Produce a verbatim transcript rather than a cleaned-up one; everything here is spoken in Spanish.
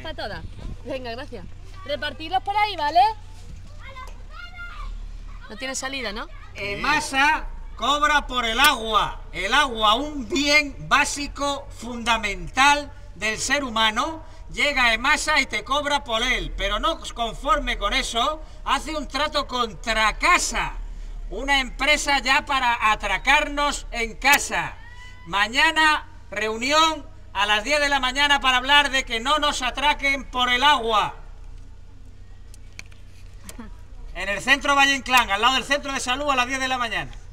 para todas. Venga, gracias. Repartirlos por ahí, ¿vale? No tiene salida, ¿no? EMASA cobra por el agua. El agua, un bien básico, fundamental del ser humano. Llega EMASA y te cobra por él. Pero no conforme con eso, hace un trato contra Casa. Una empresa ya para atracarnos en casa. Mañana, reunión a las diez de la mañana para hablar de que no nos atraquen por el agua. En el centro Valle Inclán, al lado del centro de salud, a las diez de la mañana.